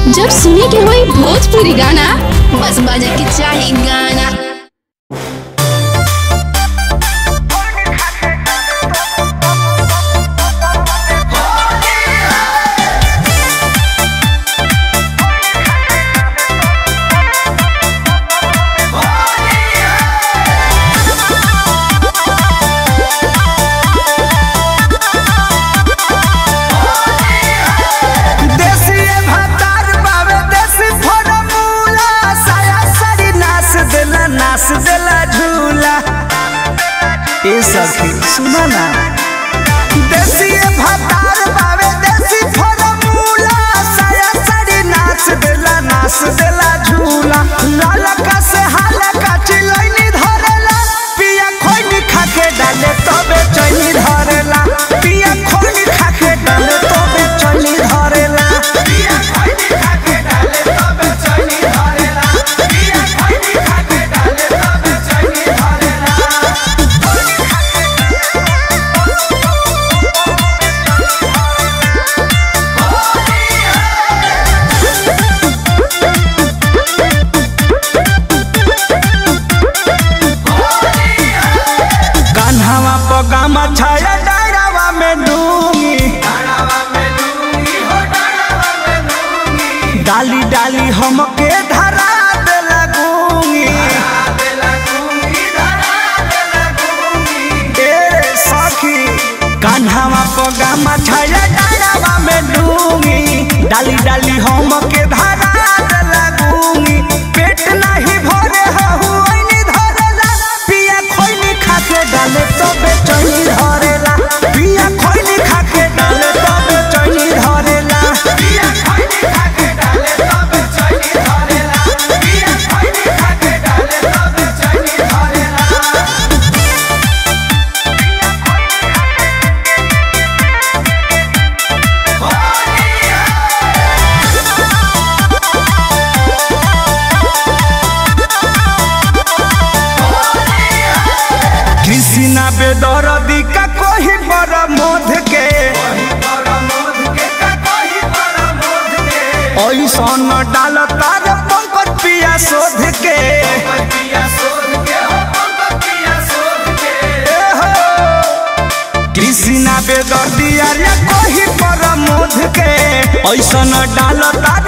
जब सुने के होई भोजपुरी गाना बस बजे के चाही गाना। नाच देला झूला ए सखी सुना ना देसी भातार बावे देसी फॉर्मूला साया साड़ी नाच देला झूला लालका से हालका चिलैनी धरेला पिया खोइनी खाके डाले तबे चैनी धरेला पिया खोइनी खाके डाले तबे चैनी धरेला पिया खोइनी खाके डाले तबे चैनी धरेला पिया खोइनी खाके डाले तबे चैनी धरेला। कान्हावा पगामा छाया डारावा में डूंगी डाली डाली हमके धरा दे लगूंगी ए सखी कान्हावा पगामा छाया डारावा में डूंगी डाली डाली हमके धरा दे लगूंगी पेट नहीं भरे हहुनी धरेला पिया खोइनी खाके डाले तबे चैनी धरेला पिया खोइनी खाके डाले तबे चैनी धरेला पिया खोइनी खाके डाले तबे चैनी धरेला पिया खोइनी खाके डाले तबे चैनी धरेला। कृष्णा बेदर्दी का कोई बड़ा मोध के ऐसन डाल तार पंकज पिया शोध के कृष्णा बेदर्दी अरे कोई बड़ा मोध के ऐसन डाल तार